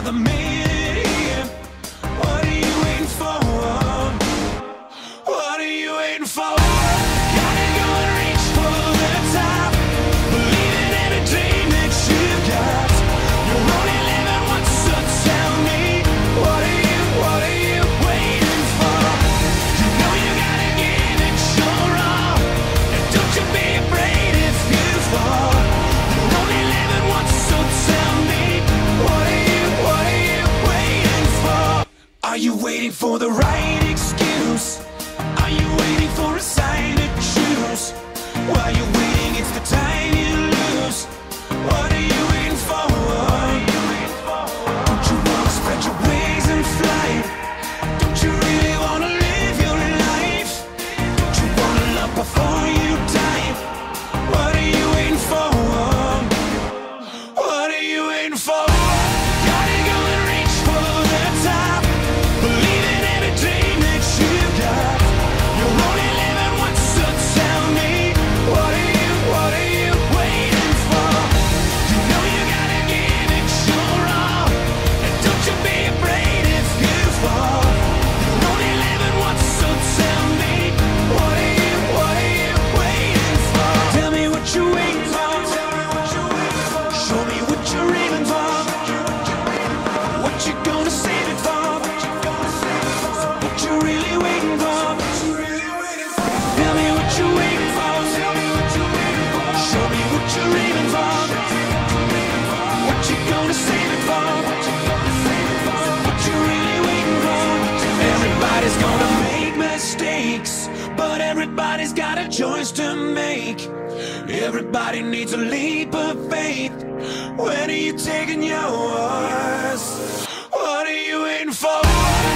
another minute here. What are you waiting for? What are you waiting for? Gotta go and reach for the top. Believe in every dream that you got. You're only living once, so tell me, what are you waiting for? You know you gotta give it your all, and don't you be afraid if you fall. You're only living once, so tell me, what are you waiting for? Are you waiting for the right excuse? Are you waiting for a sign to choose? While you're waiting, it's the time you lose. What are you waiting for? Don't you wanna spread your wings and fly? Don't you really wanna live your life? Don't you wanna love before you die? What are you waiting for? What are you waiting for? Gotta go and reach for the top. Believe in every dream that you got. You're only living once, so tell me, what are you waiting for? You know you gotta give it your all, and don't you be afraid if you fall. You're only living once, so tell me, what are you waiting for? Tell me what you're waiting for. Show me what you're aiming for. What you gonna save it for? What you really waiting for? Tell me what you're waiting for. Show me what you're aiming for. What you gonna save it for? What you really waiting for? Everybody's gonna make mistakes, but everybody's got a choice to make. Everybody needs a leap of faith. When are you taking yours? What are you waiting for?